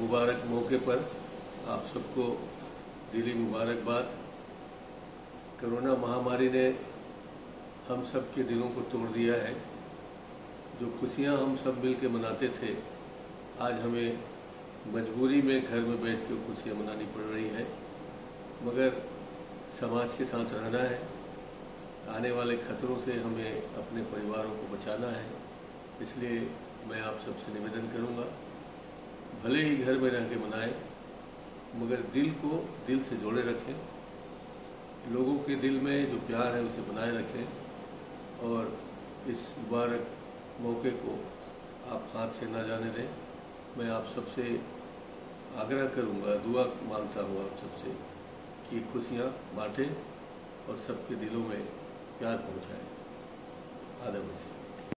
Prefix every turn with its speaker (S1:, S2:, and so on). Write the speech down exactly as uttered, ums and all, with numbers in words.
S1: मुबारक मौके पर आप सबको दिली मुबारकबाद। कोरोना महामारी ने हम सब के दिलों को तोड़ दिया है। जो खुशियां हम सब मिल के मनाते थे, आज हमें मजबूरी में घर में बैठ के खुशियाँ मनानी पड़ रही है। मगर समाज के साथ रहना है, आने वाले खतरों से हमें अपने परिवारों को बचाना है। इसलिए मैं आप सबसे निवेदन करूंगा, भले ही घर में रह के मनाएं, मगर दिल को दिल से जोड़े रखें, लोगों के दिल में जो प्यार है उसे बनाए रखें और इस मुबारक मौके को आप हाथ से ना जाने दें। मैं आप सबसे आग्रह करूंगा, दुआ मांगता हूँ आप सबसे कि खुशियाँ बांटें और सबके दिलों में प्यार पहुँचाएं। आदब से।